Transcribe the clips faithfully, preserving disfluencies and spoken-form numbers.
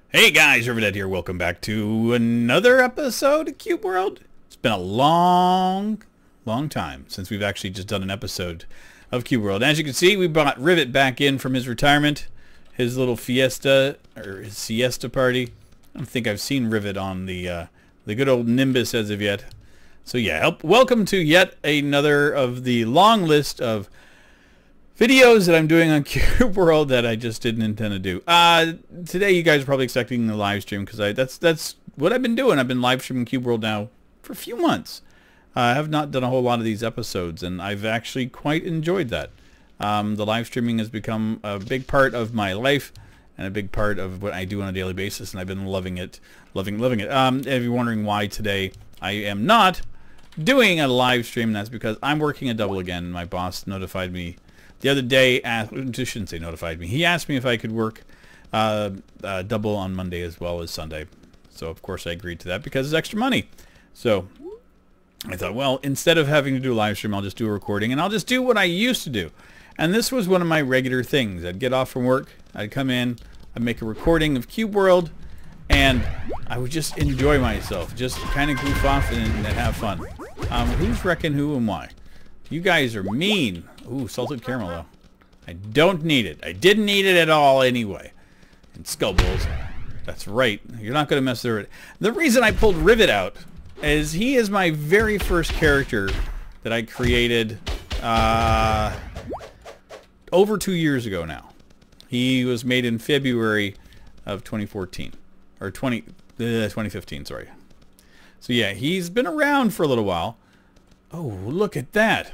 Hey guys, Rivethead here. Welcome back to another episode of Cube World. It's been a long, long time since we've actually just done an episode of Cube World. As you can see, we brought Rivet back in from his retirement, his little fiesta, or his siesta party. I don't think I've seen Rivet on the uh, the good old Nimbus as of yet. So yeah, help, welcome to yet another of the long list of videos that I'm doing on Cube World that I just didn't intend to do. Uh, today you guys are probably expecting the live stream because I that's that's what I've been doing. I've been live streaming Cube World now for a few months. Uh, I have not done a whole lot of these episodes, and I've actually quite enjoyed that. Um, the live streaming has become a big part of my life and a big part of what I do on a daily basis, and I've been loving it, loving, loving it. Um, if you're wondering why today I am not doing a live stream, that's because I'm working a double again. My boss notified me the other day, asked, I shouldn't say notified me, he asked me if I could work uh, uh, double on Monday as well as Sunday. So of course I agreed to that because it's extra money. So I thought, well, instead of having to do a live stream, I'll just do a recording and I'll just do what I used to do. And this was one of my regular things. I'd get off from work, I'd come in, I'd make a recording of Cube World, and I would just enjoy myself, just kind of goof off and, and have fun. Um, who's wrecking who and why? You guys are mean. Ooh, salted caramel though. I don't need it. I didn't need it at all anyway. And skull bowls. That's right. You're not going to mess with it. The reason I pulled Rivet out is he is my very first character that I created uh, over two years ago now. He was made in February of twenty fourteen. Or twenty, uh, twenty fifteen, sorry. So yeah, he's been around for a little while. Oh, look at that.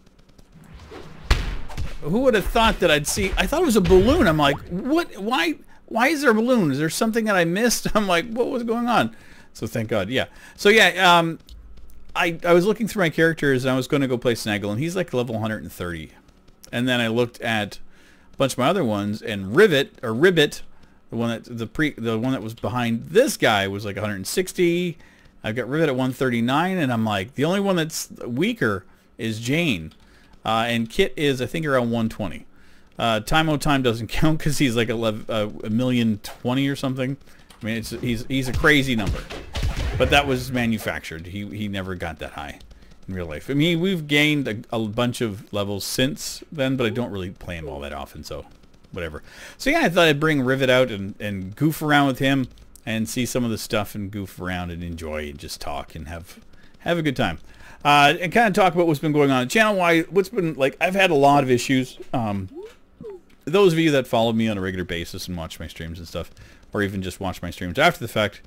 Who would have thought that I'd see? I thought it was a balloon. I'm like, what? Why? Why is there a balloon? Is there something that I missed? I'm like, what was going on? So thank God. Yeah. So yeah, um, I I was looking through my characters and I was going to go play Snaggle, and he's like level one hundred thirty. And then I looked at a bunch of my other ones, and Rivet or Ribbit, the one that the pre the one that was behind this guy was like one hundred sixty. I've got Rivet at one thirty-nine, and I'm like, the only one that's weaker is Jane. Uh, and Kit is, I think, around one twenty. Uh, Time O Time doesn't count because he's like eleven, uh, a million twenty or something. I mean, it's, he's he's a crazy number. But that was manufactured. He he never got that high in real life. I mean, we've gained a, a bunch of levels since then, but I don't really play him all that often, so whatever. So yeah, I thought I'd bring Rivet out and, and goof around with him and see some of the stuff and goof around and enjoy and just talk and have have a good time. Uh, and kind of talk about what's been going on the channel. Why, what's been, like, I've had a lot of issues. Um, those of you that follow me on a regular basis and watch my streams and stuff, or even just watch my streams after the fact,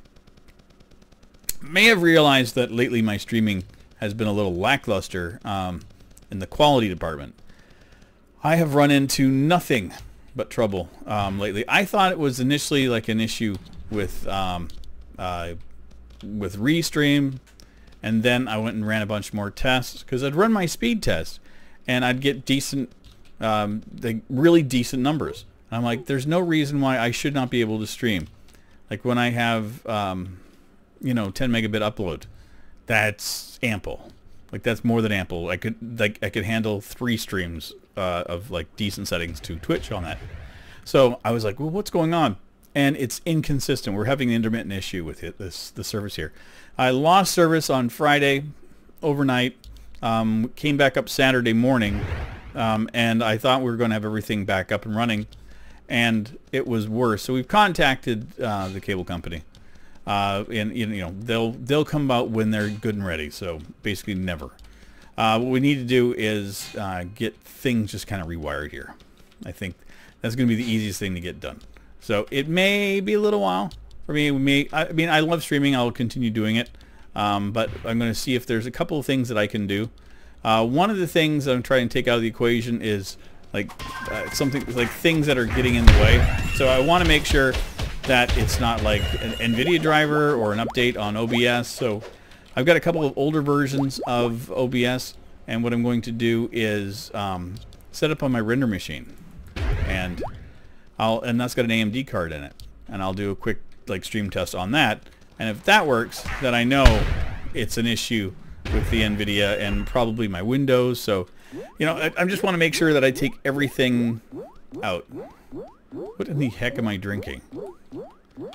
may have realized that lately my streaming has been a little lackluster um, in the quality department. I have run into nothing but trouble um, lately. I thought it was initially like an issue with um, uh, with Restream. And then I went and ran a bunch more tests because I'd run my speed test and I'd get decent, um, like really decent numbers. And I'm like, there's no reason why I should not be able to stream. Like when I have, um, you know, ten megabit upload, that's ample. Like that's more than ample. I could like I could handle three streams uh, of like decent settings to Twitch on that. So I was like, well, what's going on? And it's inconsistent. We're having an intermittent issue with it, this the service here. I lost service on Friday overnight, um, came back up Saturday morning, um, and I thought we were going to have everything back up and running, and it was worse. So we've contacted uh, the cable company, uh, and you know they'll they'll come out when they're good and ready. So basically never. Uh, what we need to do is uh, get things just kind of rewired here. I think that's going to be the easiest thing to get done. So it may be a little while for me. We may, I mean, I love streaming. I'll continue doing it. Um, but I'm going to see if there's a couple of things that I can do. Uh, one of the things that I'm trying to take out of the equation is like uh, something like things that are getting in the way. So I want to make sure that it's not like an NVIDIA driver or an update on O B S. So I've got a couple of older versions of O B S. And what I'm going to do is um, set up on my render machine. And I'll, and that's got an A M D card in it, and I'll do a quick like stream test on that, and if that works, then I know it's an issue with the NVIDIA and probably my Windows. So, you know, I, I just want to make sure that I take everything out. What in the heck am I drinking?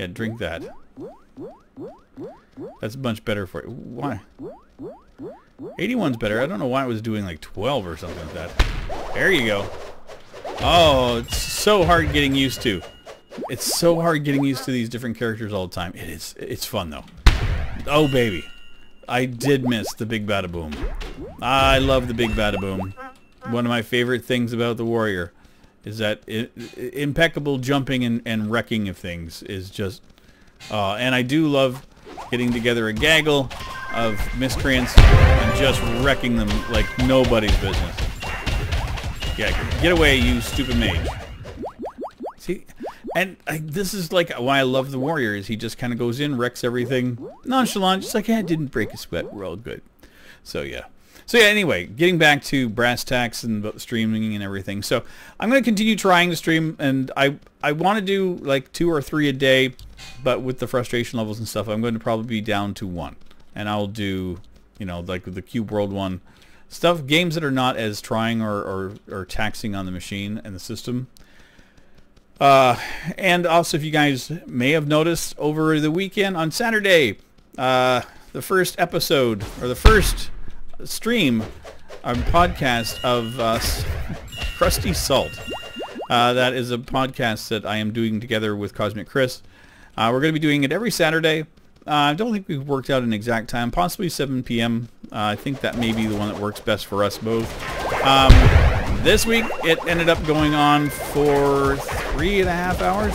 Yeah, drink that. That's much better for you. Why? eighty-one's better. I don't know why it was doing like twelve or something like that. There you go. Oh, it's so hard getting used to. It's so hard getting used to these different characters all the time. It is. It's fun though. Oh baby, I did miss the Big Bada Boom. I love the Big Bada Boom. One of my favorite things about the Warrior is that it, impeccable jumping and, and wrecking of things is just... Uh, and I do love getting together a gaggle of miscreants and just wrecking them like nobody's business. Yeah, get away, you stupid mage. See, and I, this is like why I love the Warrior, is he just kind of goes in, wrecks everything, nonchalant, just like, hey, I didn't break a sweat, we're all good. So yeah. So yeah, anyway, getting back to brass tacks and streaming and everything. So I'm going to continue trying to stream, and I I want to do like two or three a day, but with the frustration levels and stuff, I'm going to probably be down to one. And I'll do, you know, like the Cube World one. Stuff, games that are not as trying or, or, or taxing on the machine and the system. Uh, and also, if you guys may have noticed, over the weekend on Saturday, uh, the first episode, or the first stream, a podcast of uh, Crusty Salt. Uh, that is a podcast that I am doing together with Cosmic Chris. Uh, we're going to be doing it every Saturday. Uh, I don't think we've worked out an exact time, possibly seven p m Uh, I think that may be the one that works best for us both. Um, this week, it ended up going on for three and a half hours,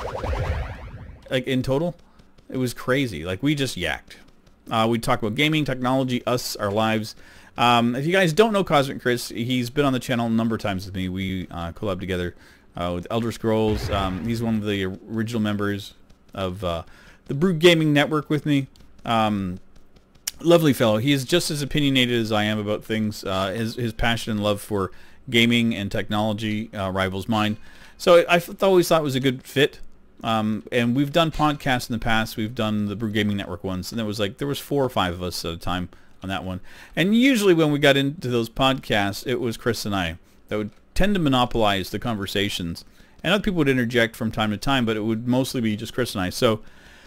like in total. It was crazy. Like, we just yacked. Uh, we talk about gaming, technology, us, our lives. Um, if you guys don't know Cosmic Chris, he's been on the channel a number of times with me. We uh, collab together uh, with Elder Scrolls. Um, he's one of the original members of uh, the Brood Gaming Network with me. Um, lovely fellow. He is just as opinionated as I am about things. Uh, his, his passion and love for gaming and technology uh, rivals mine. So I th always thought it was a good fit. Um, and we've done podcasts in the past. We've done the Brood Gaming Network ones, and there was like there was four or five of us at a time on that one. And usually when we got into those podcasts, it was Chris and I that would tend to monopolize the conversations, and other people would interject from time to time, but it would mostly be just Chris and I. So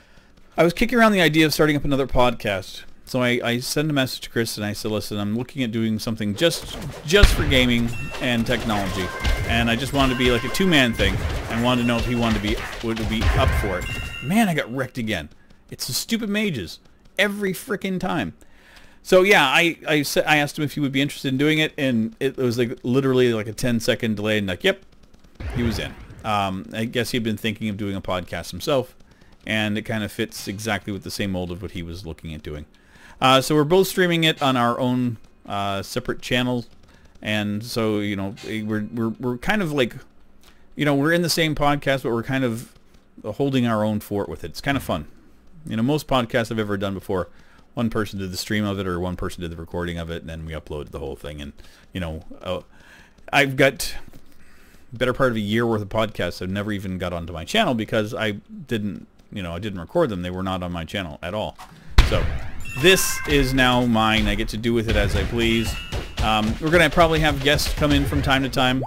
I was kicking around the idea of starting up another podcast. So I, I sent a message to Chris and I said, listen, I'm looking at doing something just just for gaming and technology, and I just wanted to be like a two-man thing, and wanted to know if he wanted to be would be up for it. Man, I got wrecked again. It's the stupid mages every freaking time. So yeah, I I said I asked him if he would be interested in doing it, and it was like literally like a ten second delay, and like, yep, he was in. Um, I guess he'd been thinking of doing a podcast himself, and it kind of fits exactly with the same mold of what he was looking at doing. Uh, so we're both streaming it on our own uh, separate channels, and so you know we're we're we're kind of like, you know, we're in the same podcast, but we're kind of holding our own fort with it. It's kind of fun. You know, most podcasts I've ever done before, one person did the stream of it, or one person did the recording of it, and then we uploaded the whole thing. And you know, uh, I've got better part of a year worth of podcasts I've never even got onto my channel because I didn't, you know, I didn't record them. They were not on my channel at all. So this is now mine. I get to do with it as I please. Um, we're going to probably have guests come in from time to time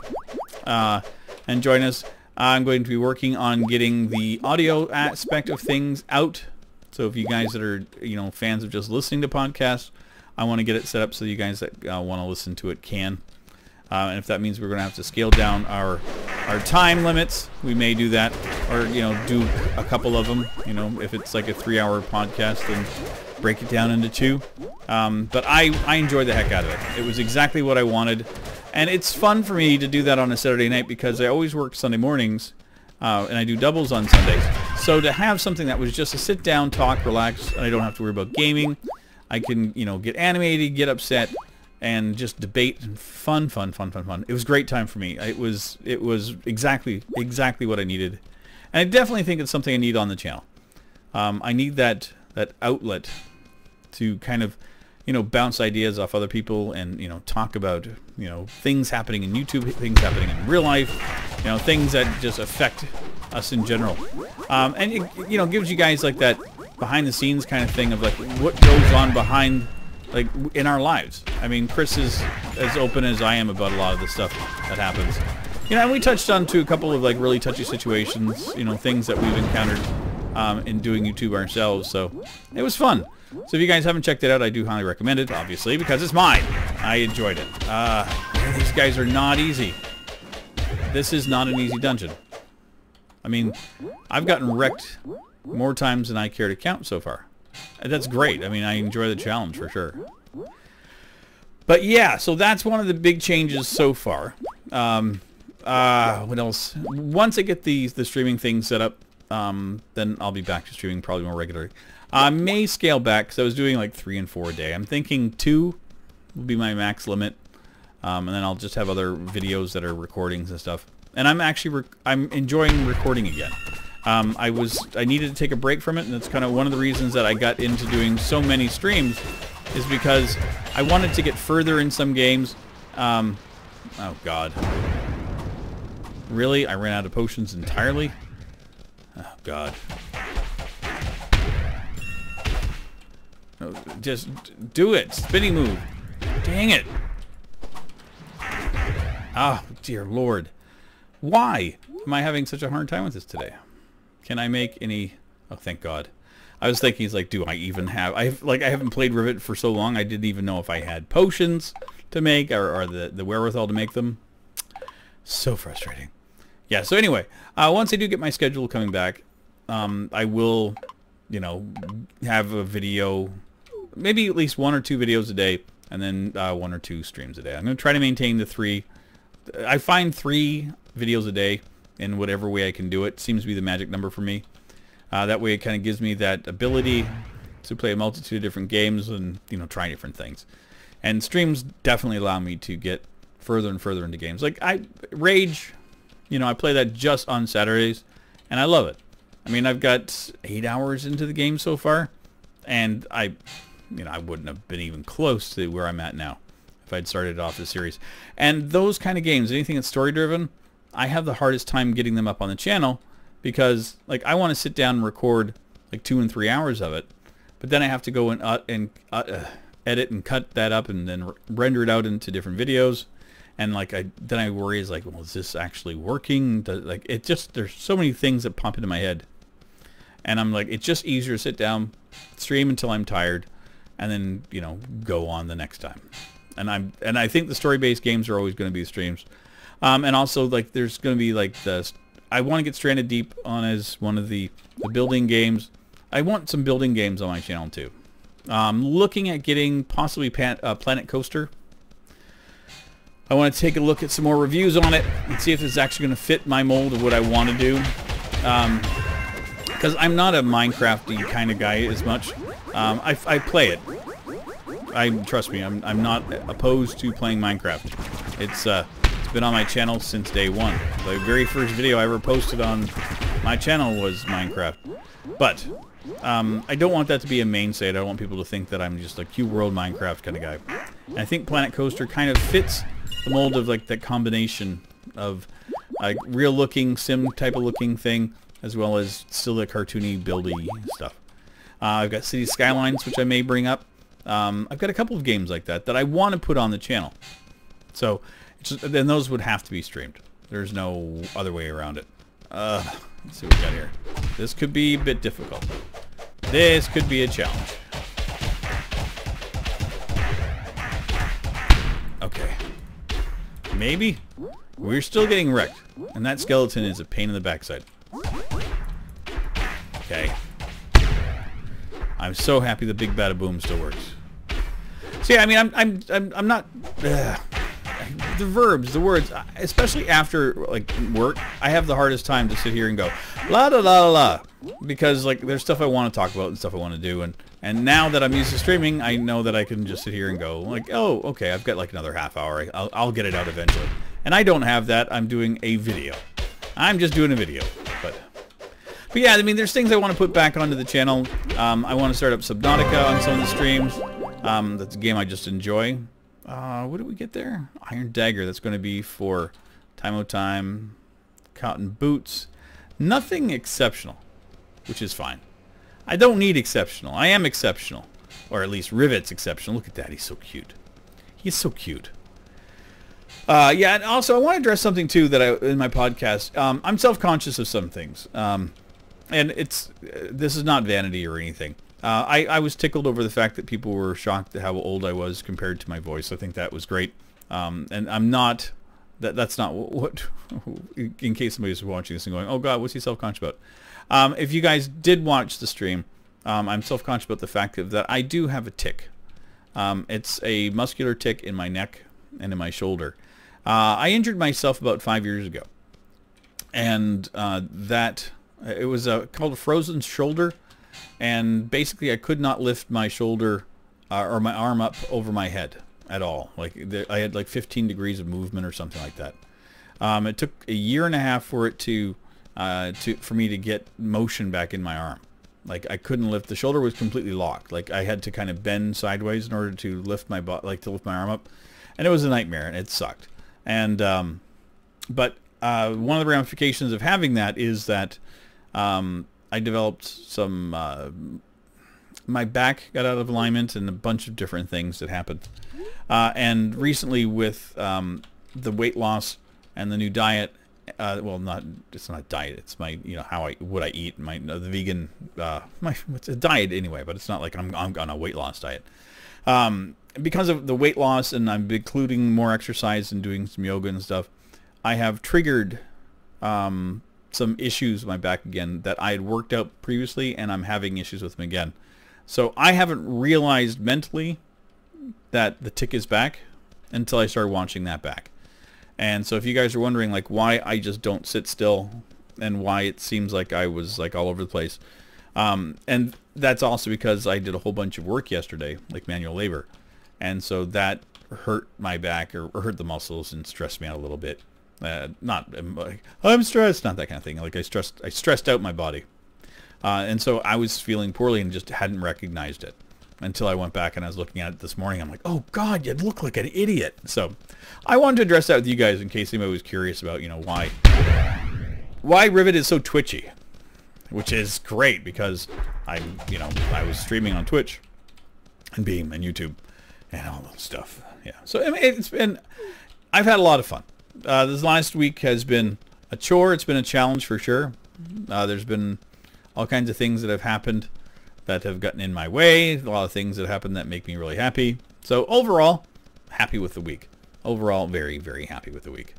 uh, and join us. I'm going to be working on getting the audio aspect of things out. So if you guys that are, you know, fans of just listening to podcasts, I want to get it set up so you guys that uh, want to listen to it can. Uh, and if that means we're going to have to scale down our our time limits, we may do that, or you know, do a couple of them. You know, if it's like a three-hour podcast, then break it down into two. Um, but I I enjoyed the heck out of it. It was exactly what I wanted, and it's fun for me to do that on a Saturday night because I always work Sunday mornings, uh, and I do doubles on Sundays. So to have something that was just a sit down, talk, relax, and I don't have to worry about gaming, I can, you know, get animated, get upset, and just debate and fun, fun, fun, fun, fun. It was a great time for me. It was, it was exactly, exactly what I needed, and I definitely think it's something I need on the channel. Um, I need that that outlet to kind of, you know, bounce ideas off other people and, you know, talk about, you know, things happening in YouTube, things happening in real life, you know, things that just affect us in general. Um, and it, you know, gives you guys like that behind the scenes kind of thing of like what goes on behind, like in our lives. I mean, Chris is as open as I am about a lot of the stuff that happens. You know, and we touched on to a couple of like really touchy situations, you know, things that we've encountered um, in doing YouTube ourselves. So it was fun. So if you guys haven't checked it out, I do highly recommend it, obviously, because it's mine. I enjoyed it. Uh, these guys are not easy. This is not an easy dungeon. I mean, I've gotten wrecked more times than I care to count so far. That's great. I mean, I enjoy the challenge for sure. But yeah, so that's one of the big changes so far. Um, uh, what else? Once I get the, the streaming thing set up, um, then I'll be back to streaming probably more regularly. I may scale back because I was doing like three and four a day. I'm thinking two will be my max limit, um, and then I'll just have other videos that are recordings and stuff. And I'm actually rec I'm enjoying recording again. Um, I was I needed to take a break from it, and that's kind of one of the reasons that I got into doing so many streams, is because I wanted to get further in some games. Um, oh God, really? I ran out of potions entirely. Oh God. Just do it. Spinning move. Dang it. Oh, dear Lord. Why am I having such a hard time with this today? Can I make any... Oh, thank God. I was thinking, it's like, do I even have... I like, I haven't played Rivet for so long, I didn't even know if I had potions to make or, or the, the wherewithal to make them. So frustrating. Yeah, so anyway, uh, once I do get my schedule coming back, um, I will, you know, have a video... Maybe at least one or two videos a day, and then uh, one or two streams a day. I'm going to try to maintain the three. I find three videos a day in whatever way I can do it. Seems to be the magic number for me. Uh, that way it kind of gives me that ability to play a multitude of different games and, you know, try different things. And streams definitely allow me to get further and further into games. Like, I Rage, you know, I play that just on Saturdays, and I love it. I mean, I've got eight hours into the game so far, and I... you know, I wouldn't have been even close to where I'm at now if I'd started off the series. And those kind of games, anything that's story-driven, I have the hardest time getting them up on the channel because, like, I want to sit down and record, like, two and three hours of it, but then I have to go and, uh, and uh, uh, edit and cut that up and then render it out into different videos. And, like, I then I worry, is like, well, is this actually working? Does, like, it just, there's so many things that pop into my head. And I'm like, it's just easier to sit down, stream until I'm tired, and then, you know, go on the next time. And I'm and I think the story-based games are always going to be the streams. Um, and also, like, there's going to be, like, the... I want to get Stranded Deep on as one of the, the building games. I want some building games on my channel, too. Um, looking at getting possibly Pan, uh, Planet Coaster. I want to take a look at some more reviews on it and see if it's actually going to fit my mold of what I want to do. Um, because I'm not a Minecraft-y kind of guy as much. Um, I, I play it. I trust me. I'm I'm not opposed to playing Minecraft. It's uh it's been on my channel since day one. The very first video I ever posted on my channel was Minecraft. But um, I don't want that to be a mainstay. I don't want people to think that I'm just a Cube World Minecraft kind of guy. And I think Planet Coaster kind of fits the mold of like that combination of like real looking sim type of looking thing, as well as still the cartoony buildy stuff. Uh, I've got City Skylines, which I may bring up. Um, I've got a couple of games like that that I want to put on the channel. So, then those would have to be streamed. There's no other way around it. Uh, let's see what we got here. This could be a bit difficult. This could be a challenge. Okay. Maybe? We're still getting wrecked. And that skeleton is a pain in the backside. Okay. I'm so happy the Big Bada Boom still works. So yeah, I mean, I'm I'm I'm, I'm not ugh. The verbs, the words, especially after like work, I have the hardest time to sit here and go la la la la la, because like there's stuff I want to talk about and stuff I want to do, and and now that I'm used to streaming, I know that I can just sit here and go like, oh, okay, I've got like another half hour. I'll I'll get it out eventually. And I don't have that. I'm doing a video. I'm just doing a video, but. But yeah, I mean, there's things I want to put back onto the channel. Um, I want to start up Subnautica on some of the streams. Um, that's a game I just enjoy. Uh, what did we get there? Iron Dagger. That's going to be for Time O' Time, Cotton Boots. Nothing exceptional, which is fine. I don't need exceptional. I am exceptional. Or at least Rivet's exceptional. Look at that. He's so cute. He's so cute. Uh, yeah, and also I want to address something, too, that I in my podcast. Um, I'm self-conscious of some things. Um... and it's uh, this is not vanity or anything. Uh, I, I was tickled over the fact that people were shocked at how old I was compared to my voice. I think that was great. Um, and I'm not, that that's not what, in case somebody's watching this and going, oh God, what's he self-conscious about? Um, if you guys did watch the stream, um, I'm self-conscious about the fact that, that I do have a tick. Um, it's a muscular tick in my neck and in my shoulder. Uh, I injured myself about five years ago. And uh, that, it was uh, called a frozen shoulder. And basically I could not lift my shoulder uh, or my arm up over my head at all. Like there, I had like fifteen degrees of movement or something like that. Um, it took a year and a half for it to, uh, to for me to get motion back in my arm. Like I couldn't lift, the shoulder was completely locked. Like I had to kind of bend sideways in order to lift my butt, like to lift my arm up. And it was a nightmare and it sucked. And, um, but uh, one of the ramifications of having that is that um, I developed some, uh, my back got out of alignment and a bunch of different things that happened. Uh, and recently with um, the weight loss and the new diet, uh, well, not, it's not diet, it's my, you know, how I, what I eat, my, uh, the vegan, uh, my, it's a diet anyway, but it's not like I'm, I'm on a weight loss diet. Um, because of the weight loss and I'm including more exercise and doing some yoga and stuff, I have triggered, um, some issues with my back again that I had worked out previously, and I'm having issues with them again. So I haven't realized mentally that the tick is back until I started watching that back. And so if you guys are wondering like why I just don't sit still and why it seems like I was like all over the place, um, and that's also because I did a whole bunch of work yesterday, like manual labor, and so that hurt my back or, or hurt the muscles and stressed me out a little bit. Uh, not um, like, I'm stressed, not that kind of thing. Like I stressed, I stressed out my body, uh, and so I was feeling poorly and just hadn't recognized it until I went back and I was looking at it this morning. I'm like, oh God, you look like an idiot. So I wanted to address that with you guys in case anybody was curious about, you know, why why Rivet is so twitchy, which is great because I, you know, I was streaming on Twitch and Beam and YouTube and all that stuff. Yeah. So I mean, it's been, I've had a lot of fun. Uh, this last week has been a chore. It's been a challenge for sure. Uh, there's been all kinds of things that have happened that have gotten in my way. A lot of things that happen that make me really happy. So overall, happy with the week. Overall, very, very happy with the week.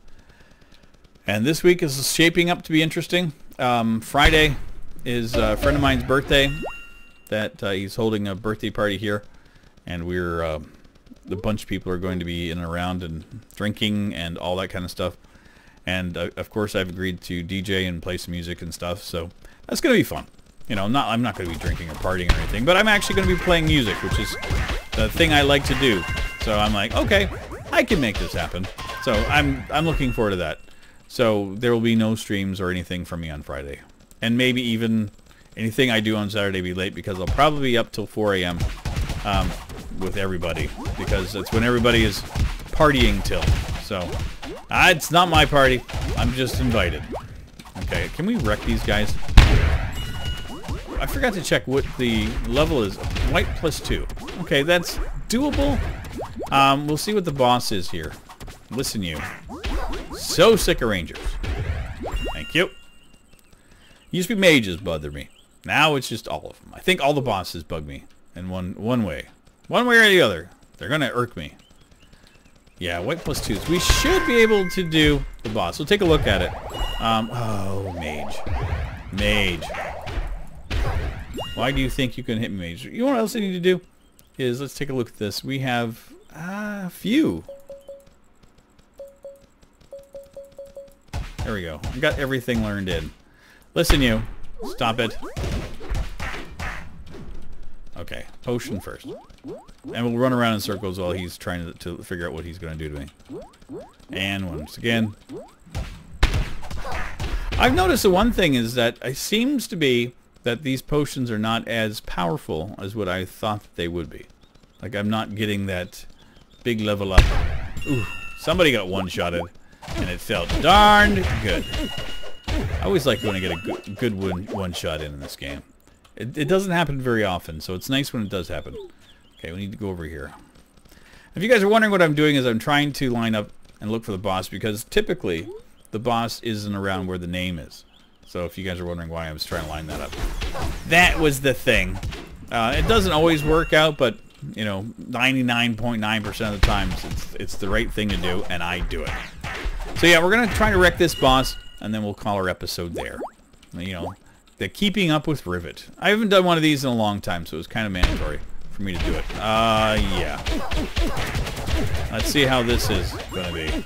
And this week is shaping up to be interesting. Um, Friday is a friend of mine's birthday. That uh, he's holding a birthday party here, and we're uh, the bunch of people are going to be in and around and drinking and all that kind of stuff. And uh, of course, I've agreed to D J and play some music and stuff. So that's going to be fun. You know, not I'm not going to be drinking or partying or anything, but I'm actually going to be playing music, which is the thing I like to do. So I'm like, okay, I can make this happen. So I'm I'm looking forward to that. So there will be no streams or anything from me on Friday, and maybe even anything I do on Saturday be late because I'll probably be up till four A M Um, with everybody because that's when everybody is partying till. So uh, it's not my party. I'm just invited. Okay, can we wreck these guys? I forgot to check what the level is. White plus two. Okay, that's doable. Um, we'll see what the boss is here. Listen, you. So sick of rangers. Thank you. Used to be mages bother me. Now it's just all of them. I think all the bosses bug me in one one way. One way or the other. They're gonna irk me. Yeah, white plus twos. We should be able to do the boss. We'll take a look at it. Um, oh, mage. Mage. Why do you think you can hit me, mage? You know what else I need to do? Is let's take a look at this. We have uh, a few. There we go. I got everything learned in. Listen, you. Stop it. Okay, potion first. And we'll run around in circles while he's trying to, to figure out what he's going to do to me. And once again. I've noticed the one thing is that it seems to be that these potions are not as powerful as what I thought that they would be. Like I'm not getting that big level up. Ooh, somebody got one-shotted and it felt darned good. I always like when I get a good, good one, one shot in in this game. It, it doesn't happen very often, so it's nice when it does happen. Okay, we need to go over here. If you guys are wondering what I'm doing is I'm trying to line up and look for the boss because typically the boss isn't around where the name is. So if you guys are wondering why I was trying to line that up. That was the thing. Uh, it doesn't always work out, but, you know, ninety-nine point nine percent of the times it's, it's the right thing to do, and I do it. So yeah, we're going to try to wreck this boss, and then we'll call our episode there. You know, the keeping up with Rivet. I haven't done one of these in a long time, so it was kind of mandatory for me to do it. Uh, yeah. Let's see how this is going to be.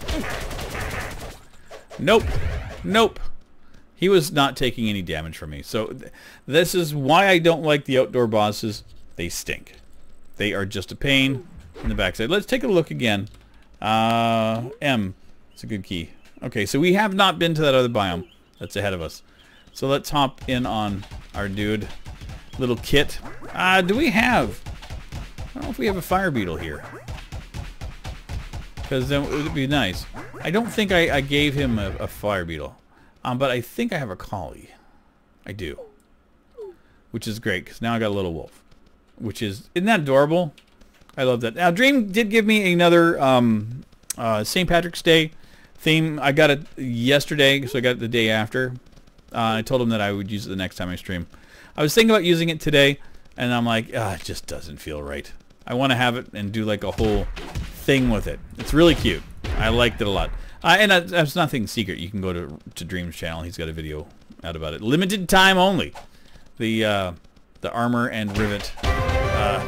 Nope. Nope. He was not taking any damage from me. So th this is why I don't like the outdoor bosses. They stink. They are just a pain in the backside. Let's take a look again. Uh, M. It's a good key. Okay, so we have not been to that other biome that's ahead of us. So let's hop in on our dude. Little kit. Uh, do we have... I don't know if we have a fire beetle here. Because then it would be nice. I don't think I, I gave him a, a fire beetle. Um, but I think I have a collie. I do. Which is great, because now I got a little wolf. Which is... Isn't that adorable? I love that. Now, Dream did give me another um, uh, Saint Patrick's Day theme. I got it yesterday, so I got it the day after. Uh, I told him that I would use it the next time I stream. I was thinking about using it today, and I'm like, ah, it just doesn't feel right. I want to have it and do like a whole thing with it. It's really cute. I liked it a lot. Uh, and uh, that's nothing secret. You can go to to Dream's channel. He's got a video out about it. Limited time only. The uh, the armor and Rivet. Uh,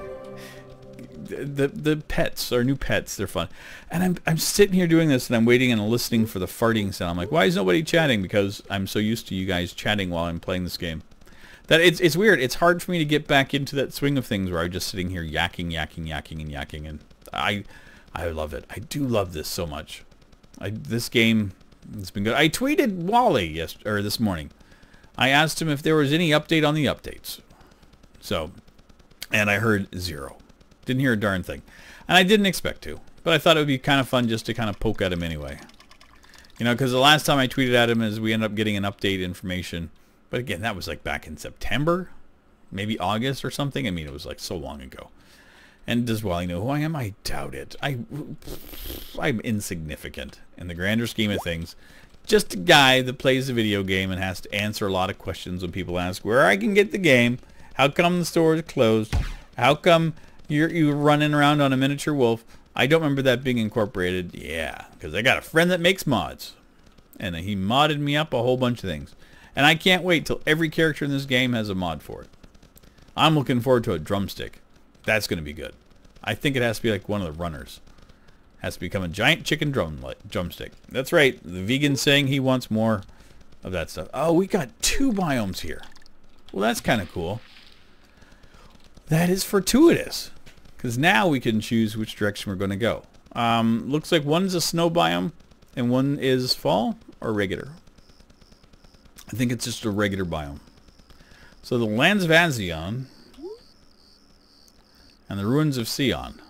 the the pets are new pets. They're fun. And I'm I'm sitting here doing this and I'm waiting and listening for the farting sound. I'm like, why is nobody chatting? Because I'm so used to you guys chatting while I'm playing this game. That it's it's weird. It's hard for me to get back into that swing of things where I'm just sitting here yakking, yakking, yakking, and yakking. And I I love it. I do love this so much. I, this game has been good. I tweeted Wally yes or this morning. I asked him if there was any update on the updates. So, and I heard zero. Didn't hear a darn thing. And I didn't expect to. But I thought it would be kind of fun just to kind of poke at him anyway. You know, because the last time I tweeted at him is we ended up getting an update information. But again, that was like back in September. Maybe August or something. I mean, it was like so long ago. And does Wally know who I am? I doubt it. I, I'm insignificant in the grander scheme of things. Just a guy that plays a video game and has to answer a lot of questions when people ask where I can get the game. How come the store is closed? How come you're, you're running around on a miniature wolf? I don't remember that being incorporated. Yeah, because I got a friend that makes mods. And he modded me up a whole bunch of things. And I can't wait till every character in this game has a mod for it. I'm looking forward to a drumstick. That's going to be good. I think it has to be like one of the runners. Has to become a giant chicken drum like drumstick. That's right. The vegan's saying he wants more of that stuff. Oh, we got two biomes here. Well, that's kind of cool. That is fortuitous. Because now we can choose which direction we're going to go. Um, looks like one is a snow biome and one is fall or regular. I think it's just a regular biome. So the lands of Azion and the ruins of Sion.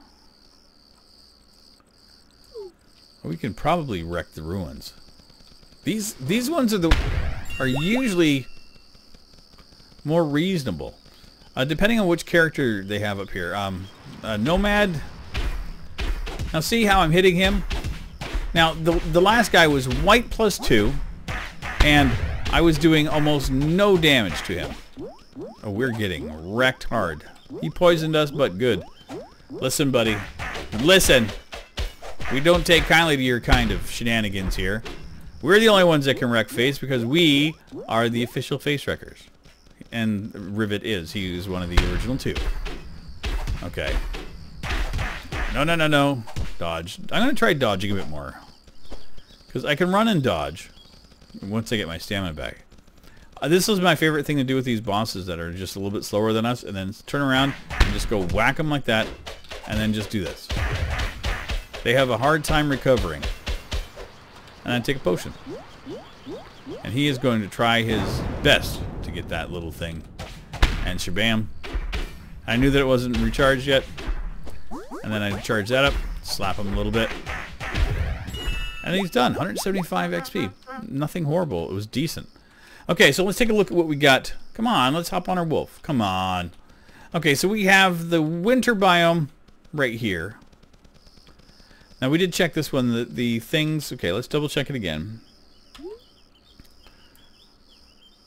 We can probably wreck the ruins. These these ones are the are usually more reasonable, uh, depending on which character they have up here. Um, uh, Nomad. Now see how I'm hitting him. Now the the last guy was white plus two, and I was doing almost no damage to him. Oh, we're getting wrecked hard. He poisoned us, but good. Listen, buddy. Listen. We don't take kindly to your kind of shenanigans here. We're the only ones that can wreck face because we are the official face wreckers. And Rivet is. He is one of the original two. Okay. No, no, no, no. Dodge. I'm going to try dodging a bit more. Because I can run and dodge once I get my stamina back. Uh, this is my favorite thing to do with these bosses that are just a little bit slower than us. And then turn around and just go whack them like that. And then just do this. They have a hard time recovering. And I take a potion. And he is going to try his best to get that little thing. And shabam. I knew that it wasn't recharged yet. And then I charge that up. Slap him a little bit. And he's done. one hundred seventy-five X P. Nothing horrible. It was decent. Okay, so let's take a look at what we got. Come on, let's hop on our wolf. Come on. Okay, so we have the winter biome right here. Now we did check this one, the, the things, okay, let's double check it again.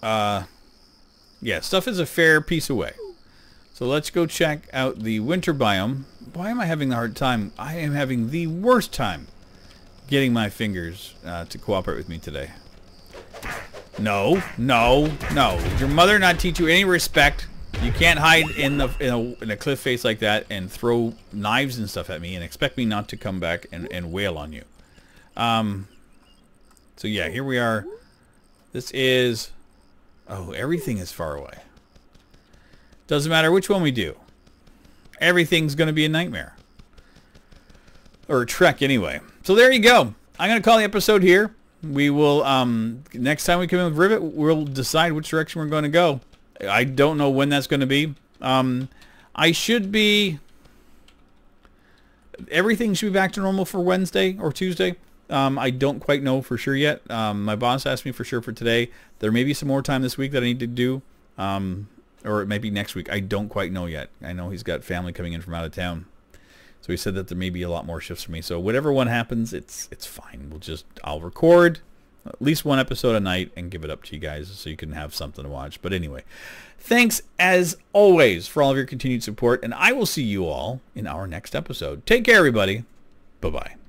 uh, yeah, stuff is a fair piece away. So let's go check out the winter biome. Why am I having the hard time? I am having the worst time getting my fingers uh, to cooperate with me today. No, no, no. Did your mother not teach you any respect? You can't hide in, the, in, a, in a cliff face like that and throw knives and stuff at me and expect me not to come back and, and wail on you. Um, so yeah, here we are. This is... Oh, everything is far away. Doesn't matter which one we do. Everything's going to be a nightmare. Or a trek anyway. So there you go. I'm going to call the episode here. We will, um, next time we come in with Rivet, we'll decide which direction we're going to go. I don't know when that's going to be. Um, I should be... Everything should be back to normal for Wednesday or Tuesday. Um, I don't quite know for sure yet. Um, my boss asked me for sure for today. There may be some more time this week that I need to do. Um, or maybe next week. I don't quite know yet. I know he's got family coming in from out of town. So he said that there may be a lot more shifts for me. So whatever one happens, it's it's fine. We'll just, I'll record at least one episode a night and give it up to you guys so you can have something to watch. But anyway, thanks as always for all of your continued support. And I will see you all in our next episode. Take care, everybody. Bye-bye.